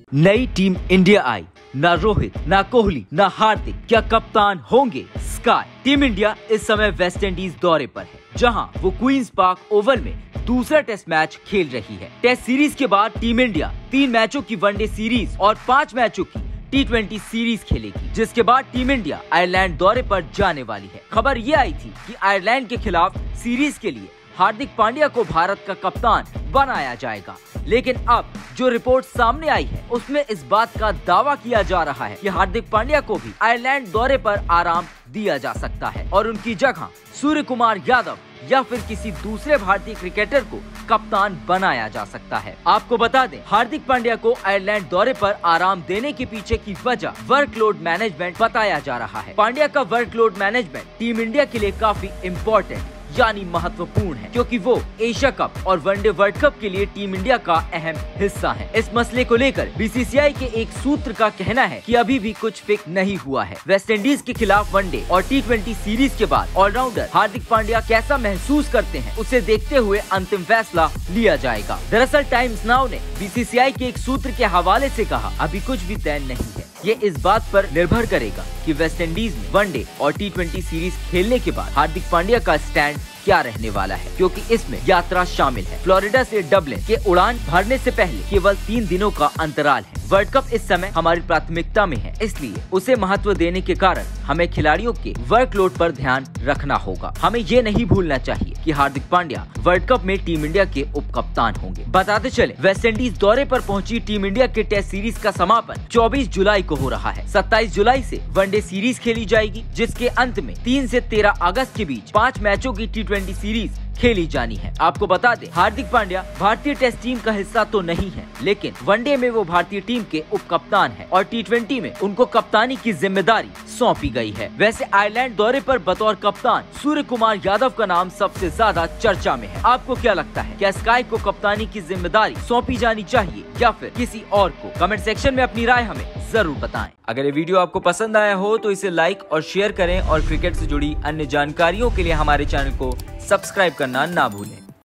नई team India I, ना रोहित, ना कोहली, ना हार्दिक, क्या कप्तान होंगे स्काई? टीम इंडिया इस समय वेस्ट इंडीज दौरे पर है, जहां वो क्वींस पार्क ओवल में दूसरा टेस्ट मैच खेल रही है। टेस्ट सीरीज के बाद टीम इंडिया 3 मैचों की वनडे सीरीज और 5 मैचों की T20 सीरीज खेलेगी, जिसके बाद टीम इंडिया आयरलैंड दौरे पर जाने वाली है। खबर ये आई थी कि आयरलैंड के खिलाफ सीरीज के लिए हार्दिक पांड्या को भारत का कप्तान बनाया जाएगा, लेकिन अब जो रिपोर्ट सामने आई है उसमें इस बात का दावा किया जा रहा है कि हार्दिक पांड्या को भी आयरलैंड दौरे पर आराम दिया जा सकता है और उनकी जगह सूर्य कुमार यादव या फिर किसी दूसरे भारतीय क्रिकेटर को कप्तान बनाया जा सकता है। आपको बता दें, हार्दिक पांड्या को आयरलैंड दौरे पर आराम देने के पीछे की वजह वर्कलोड मैनेजमेंट बताया जा रहा है। पांड्या का वर्कलोड मैनेजमेंट टीम इंडिया के लिए काफी इम्पोर्टेंट यानी महत्वपूर्ण है, क्योंकि वो एशिया कप और वनडे वर्ल्ड कप के लिए टीम इंडिया का अहम हिस्सा है। इस मसले को लेकर बीसीसीआई के एक सूत्र का कहना है कि अभी भी कुछ फिक्स नहीं हुआ है। वेस्ट इंडीज के खिलाफ वनडे और T20 सीरीज के बाद ऑलराउंडर हार्दिक पांड्या कैसा महसूस करते हैं, उसे देखते हुए अंतिम फैसला लिया जाएगा। दरअसल टाइम्स नाउ ने बीसीसीआई के एक सूत्र के हवाले से कहा, अभी कुछ भी तय नहीं है। ये इस बात पर निर्भर करेगा कि वेस्ट इंडीज में वनडे और T20 सीरीज खेलने के बाद हार्दिक पांड्या का स्टैंड क्या रहने वाला है, क्योंकि इसमें यात्रा शामिल है। फ्लोरिडा से डबलिन के उड़ान भरने से पहले केवल 3 दिनों का अंतराल है। वर्ल्ड कप इस समय हमारी प्राथमिकता में है, इसलिए उसे महत्व देने के कारण हमें खिलाड़ियों के वर्कलोड पर ध्यान रखना होगा। हमें ये नहीं भूलना चाहिए कि हार्दिक पांड्या वर्ल्ड कप में टीम इंडिया के उप कप्तान होंगे। बताते चले, वेस्ट इंडीज दौरे पर पहुंची टीम इंडिया के टेस्ट सीरीज का समापन 24 जुलाई को हो रहा है। 27 जुलाई से वनडे सीरीज खेली जाएगी, जिसके अंत में 3 से 13 अगस्त के बीच 5 मैचों की T20 सीरीज खेली जानी है। आपको बता दें, हार्दिक पांड्या भारतीय टेस्ट टीम का हिस्सा तो नहीं है, लेकिन वनडे में वो भारतीय टीम के उप कप्तान है और T20 में उनको कप्तानी की जिम्मेदारी सौंपी गई है। वैसे आयरलैंड दौरे पर बतौर कप्तान सूर्य कुमार यादव का नाम सबसे ज्यादा चर्चा में है। आपको क्या लगता है, क्या स्काई को कप्तानी की जिम्मेदारी सौंपी जानी चाहिए या फिर किसी और को? कमेंट सेक्शन में अपनी राय हमें जरूर बताएं। अगर ये वीडियो आपको पसंद आया हो तो इसे लाइक और शेयर करें और क्रिकेट से जुड़ी अन्य जानकारियों के लिए हमारे चैनल को सब्सक्राइब करना ना भूलें।